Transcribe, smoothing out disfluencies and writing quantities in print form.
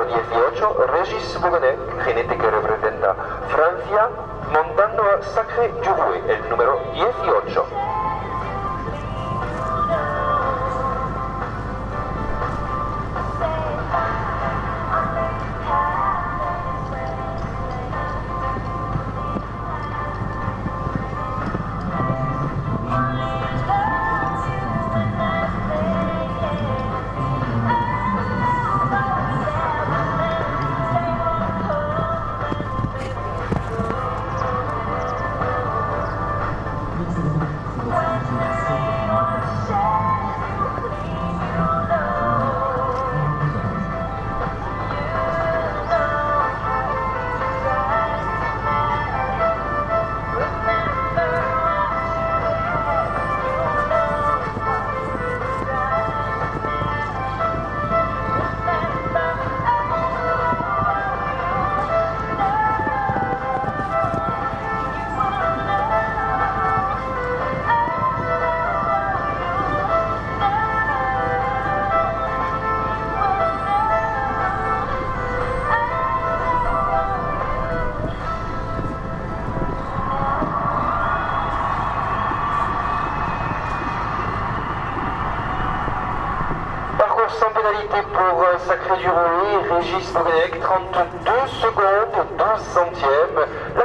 18, Régis Bouganet, jinete que representa Francia, montando a Sacré du Rouet, el número 18. Sans pénalité pour Sacré du Rouet, Régis Bouganet, 32 secondes, 12 centièmes.